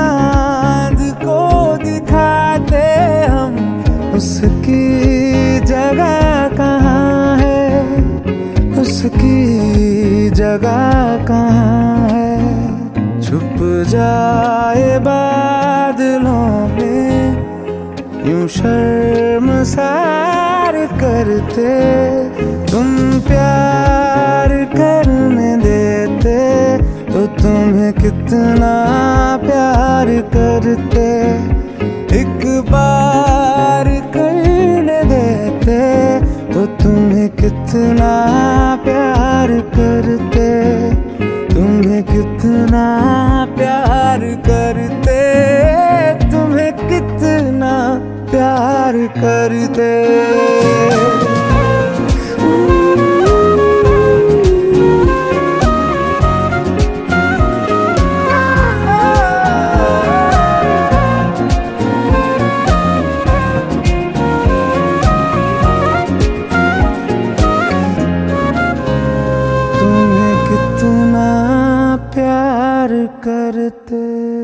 चांद को दिखाते हम, उसकी जगह कहाँ है, उसकी जगह कहाँ है। छुप जाए बादलों में यूं शर्मसार करते, तुम प्यार करने देते तो तुम्हें कितना प्यार करते। एक बार करने देते तो तुम्हें कितना प्यार करते, तुम्हें कितना प्यार करते, तुम्हें कितना प्यार करते। तुम्हें कितना प्यार करते।